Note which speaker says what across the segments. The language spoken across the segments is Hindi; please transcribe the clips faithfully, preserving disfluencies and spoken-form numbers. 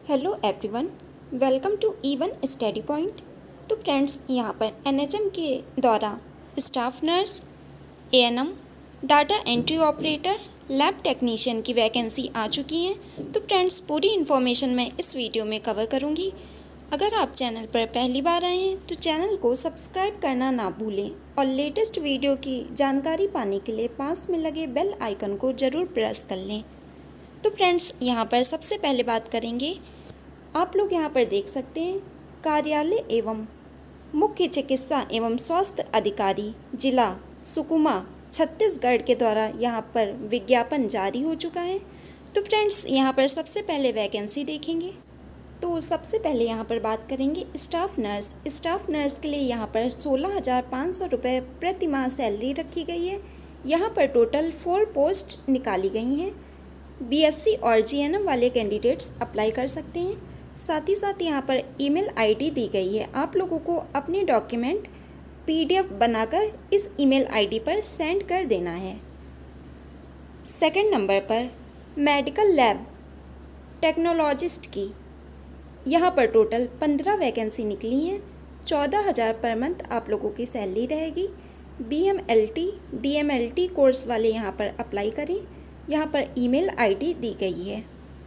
Speaker 1: Hello everyone, welcome to even study point. तो फ्रेंड्स, यहाँ पर एनएचएम के द्वारा staff nurse, ANM, data entry operator, lab technician की वैकेंसी आ चुकी हैं। तो फ्रेंड्स, पूरी इन्फॉर्मेशन मैं इस वीडियो में कवर करूँगी। अगर आप चैनल पर पहली बार आए हैं तो चैनल को सब्सक्राइब करना ना भूलें और लेटेस्ट वीडियो की जानकारी पाने के लिए पास में लगे बेल आइकन को ज़रूर प्रेस कर लें। तो फ्रेंड्स, यहाँ पर सबसे पहले बात करेंगे, आप लोग यहाँ पर देख सकते हैं कार्यालय एवं मुख्य चिकित्सा एवं स्वास्थ्य अधिकारी जिला सुकमा छत्तीसगढ़ के द्वारा यहाँ पर विज्ञापन जारी हो चुका है। तो फ्रेंड्स, यहाँ पर सबसे पहले वैकेंसी देखेंगे। तो सबसे पहले यहाँ पर बात करेंगे स्टाफ नर्स। स्टाफ नर्स के लिए यहाँ पर सोलह हज़ार पाँच सौ रुपये प्रति माह सैलरी रखी गई है। यहाँ पर टोटल फोर पोस्ट निकाली गई हैं। बीएससी और जीएनएम वाले कैंडिडेट्स अप्लाई कर सकते हैं। साथ ही साथ यहाँ पर ईमेल आईडी दी गई है। आप लोगों को अपने डॉक्यूमेंट पीडीएफ बनाकर इस ईमेल आईडी पर सेंड कर देना है। सेकंड नंबर पर मेडिकल लैब टेक्नोलॉजिस्ट की यहाँ पर टोटल पंद्रह वैकेंसी निकली हैं। चौदह हज़ार पर मंथ आप लोगों की सैलरी रहेगी। बीएमएलटी डीएमएलटी कोर्स वाले यहाँ पर अप्लाई करें। यहाँ पर ईमेल आईडी दी गई है।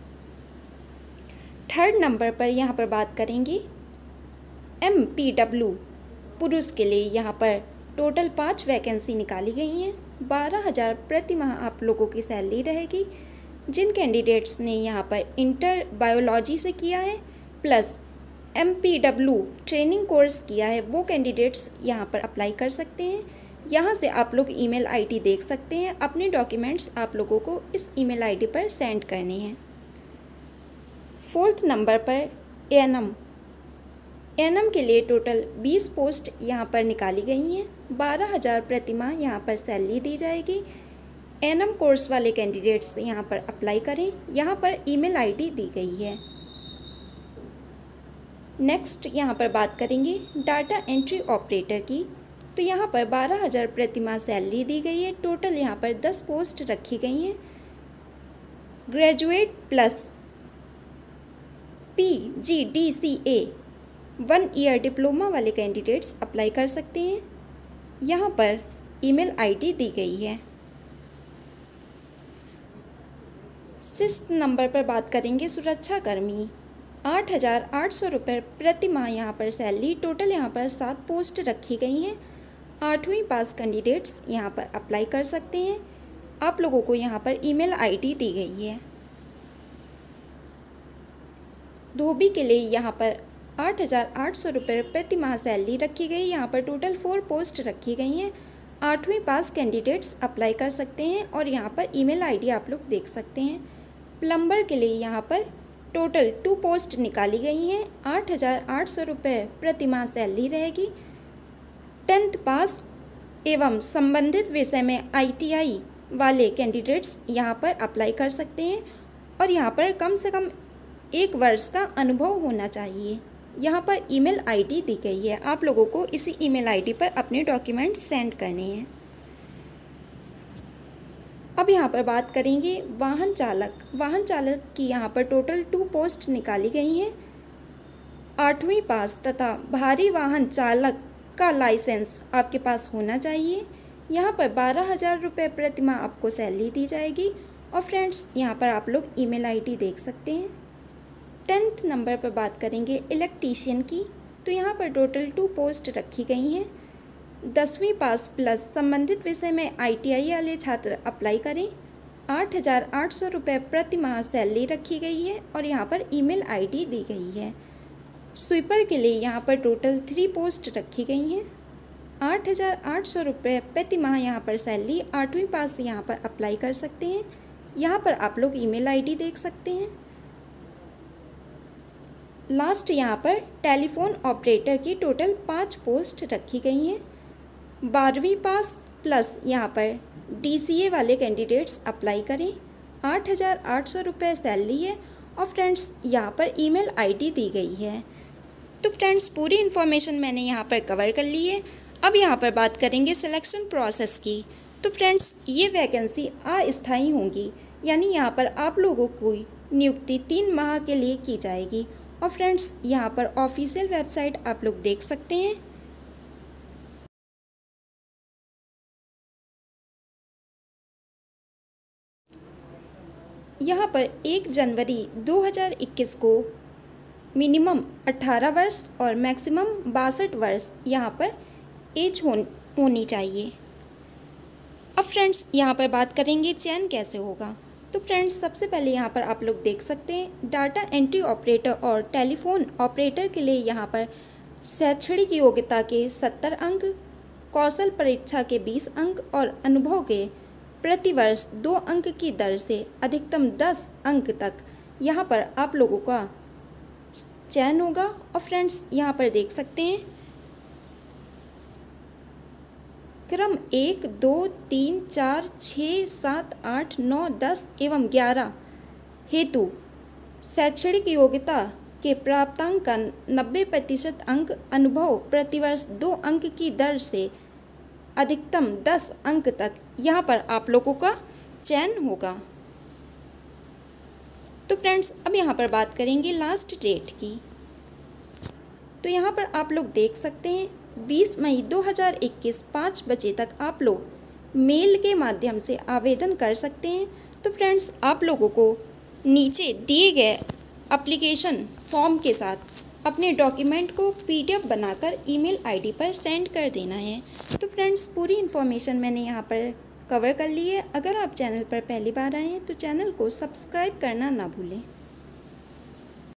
Speaker 1: थर्ड नंबर पर यहाँ पर बात करेंगे एमपीडब्ल्यू पुरुष के लिए यहाँ पर टोटल पाँच वैकेंसी निकाली गई हैं। बारह हज़ार प्रति माह आप लोगों की सैलरी रहेगी। जिन कैंडिडेट्स ने यहाँ पर इंटर बायोलॉजी से किया है प्लस एमपीडब्ल्यू ट्रेनिंग कोर्स किया है, वो कैंडिडेट्स यहाँ पर अप्लाई कर सकते हैं। यहाँ से आप लोग ईमेल आईडी देख सकते हैं। अपने डॉक्यूमेंट्स आप लोगों को इस ईमेल आईडी पर सेंड करने हैं। फोर्थ नंबर पर एएनएम एएनएम के लिए टोटल बीस पोस्ट यहाँ पर निकाली गई हैं। बारह हज़ार प्रति माह यहाँ पर सैलरी दी जाएगी। एएनएम कोर्स वाले कैंडिडेट्स यहाँ पर अप्लाई करें। यहाँ पर ईमेल आईडी दी गई है। नेक्स्ट यहाँ पर बात करेंगे डाटा एंट्री ऑपरेटर की। तो यहाँ पर बारह हज़ार प्रति माह सैलरी दी गई है। टोटल यहाँ पर दस पोस्ट रखी गई हैं। Graduate plus P G D C A one year diploma वाले कैंडिडेट्स अप्लाई कर सकते हैं। यहाँ पर ईमेल आईडी दी गई है। सिक्स्थ नंबर पर बात करेंगे सुरक्षा कर्मी। आठ हज़ार आठ सौ रुपये प्रति माह यहाँ पर सैलरी। टोटल यहाँ पर सात पोस्ट रखी गई हैं। आठवीं पास कैंडिडेट्स यहाँ पर अप्लाई कर सकते हैं। आप लोगों को यहाँ पर ईमेल आईडी दी गई है। धोबी के लिए यहाँ पर आठ हज़ार आठ सौ रुपये प्रति माह सैलरी रखी गई। यहाँ पर टोटल फोर पोस्ट रखी गई हैं। आठवीं पास कैंडिडेट्स अप्लाई कर सकते हैं और यहाँ पर ईमेल आईडी आप लोग देख सकते हैं। प्लम्बर के लिए यहाँ पर टोटल टू पोस्ट निकाली गई हैं। आठ हज़ार आठ सौ रुपये प्रति माह सैलरी रहेगी। टेंथ पास एवं संबंधित विषय में आईटीआई वाले कैंडिडेट्स यहाँ पर अप्लाई कर सकते हैं और यहाँ पर कम से कम एक वर्ष का अनुभव होना चाहिए। यहाँ पर ईमेल आईडी दी गई है। आप लोगों को इसी ईमेल आईडी पर अपने डॉक्यूमेंट सेंड करने हैं। अब यहाँ पर बात करेंगे वाहन चालक। वाहन चालक की यहाँ पर टोटल टू पोस्ट निकाली गई हैं। आठवीं पास तथा भारी वाहन चालक का लाइसेंस आपके पास होना चाहिए। यहाँ पर बारह हज़ार रुपये प्रति माह आपको सैलरी दी जाएगी। और फ्रेंड्स, यहाँ पर आप लोग ईमेल आईडी देख सकते हैं। टेंथ नंबर पर बात करेंगे इलेक्ट्रीशियन की। तो यहाँ पर टोटल टू पोस्ट रखी गई हैं। दसवीं पास प्लस संबंधित विषय में आईटीआई वाले छात्र अप्लाई करें। आठ हज़ार आठ सौ रुपये प्रति माह सैलरी रखी गई है और यहाँ पर ईमेल आईडी दी गई है। स्वीपर के लिए यहाँ पर टोटल थ्री पोस्ट रखी गई हैं। आठ हज़ार आठ सौ रुपये प्रति माह यहाँ पर सैलरी। आठवीं पास से यहाँ पर अप्लाई कर सकते हैं। यहाँ पर आप लोग ईमेल आईडी देख सकते हैं। लास्ट यहाँ पर टेलीफोन ऑपरेटर की टोटल पाँच पोस्ट रखी गई हैं। बारहवीं पास प्लस यहाँ पर डीसीए वाले कैंडिडेट्स अप्लाई करें। आठ हज़ार आठ सौ रुपये सैलरी है और फ्रेंड्स, यहाँ पर ईमेल आईडी दी गई है। तो फ्रेंड्स, पूरी इन्फॉर्मेशन मैंने यहाँ पर कवर कर ली है। अब यहाँ पर बात करेंगे सिलेक्शन प्रोसेस की। तो फ्रेंड्स, ये वैकेंसी अस्थायी होंगी, यानी यहाँ पर आप लोगों को नियुक्ति तीन माह के लिए की जाएगी। और फ्रेंड्स यहाँ पर ऑफिशियल वेबसाइट आप लोग देख सकते हैं। यहाँ पर एक जनवरी दो हज़ार इक्कीस को मिनिमम अठारह वर्ष और मैक्सिमम बासठ वर्ष यहाँ पर एज हो, होनी चाहिए। अब फ्रेंड्स यहाँ पर बात करेंगे चयन कैसे होगा। तो फ्रेंड्स सबसे पहले यहाँ पर आप लोग देख सकते हैं डाटा एंट्री ऑपरेटर और टेलीफोन ऑपरेटर के लिए यहाँ पर शैक्षणिक योग्यता के सत्तर अंक, कौशल परीक्षा के बीस अंक और अनुभव के प्रतिवर्ष दो अंक की दर से अधिकतम दस अंक तक यहाँ पर आप लोगों का चयन होगा। और फ्रेंड्स यहाँ पर देख सकते हैं क्रम एक, दो, तीन, चार, छः, सात, आठ, नौ, दस एवं ग्यारह हेतु शैक्षणिक योग्यता के प्राप्तांक का नब्बे प्रतिशत अंक, अनुभव प्रतिवर्ष दो अंक की दर से अधिकतम दस अंक तक यहाँ पर आप लोगों का चयन होगा। तो फ्रेंड्स अब यहाँ पर बात करेंगे लास्ट डेट की। तो यहाँ पर आप लोग देख सकते हैं बीस मई दो हज़ार इक्कीस पाँच बजे तक आप लोग मेल के माध्यम से आवेदन कर सकते हैं। तो फ्रेंड्स आप लोगों को नीचे दिए गए एप्लीकेशन फॉर्म के साथ अपने डॉक्यूमेंट को पीडीएफ बनाकर ईमेल आईडी पर सेंड कर देना है। तो फ्रेंड्स पूरी इन्फॉर्मेशन मैंने यहाँ पर कवर कर ली है। अगर आप चैनल पर पहली बार आए हैं तो चैनल को सब्सक्राइब करना ना भूलें।